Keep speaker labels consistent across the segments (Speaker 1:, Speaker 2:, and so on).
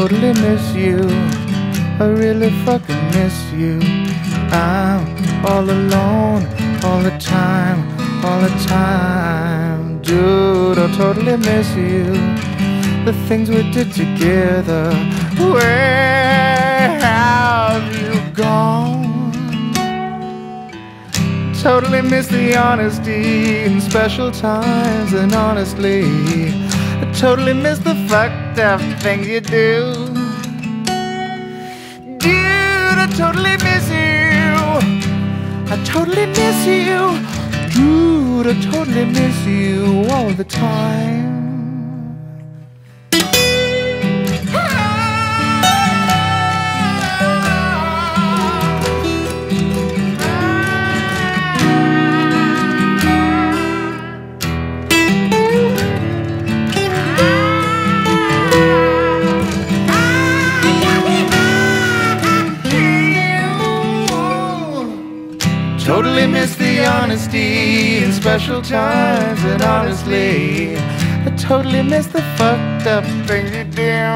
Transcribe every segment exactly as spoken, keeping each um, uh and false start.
Speaker 1: totally miss you. I really fucking miss you. I'm all alone all the time, all the time. Dude, I totally miss you. The things we did together. Where have you gone? Totally miss the honesty in special times. And honestly, I totally miss the fucked up things you do. Dude, I totally miss you. I totally miss you. Dude, I totally miss you all the time. Totally miss the honesty in special times. And honestly, I totally miss the fucked up things you do.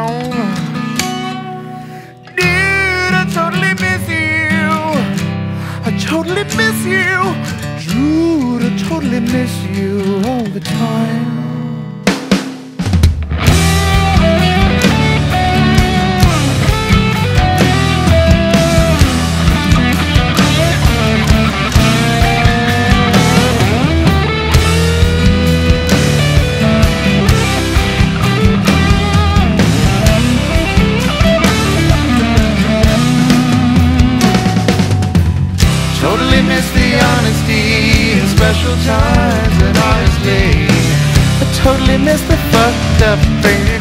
Speaker 1: Dude, I totally miss you. I totally miss you. Dude, I totally miss you all the time. Totally miss the honesty in special times. And honestly, I totally miss the fucked up things.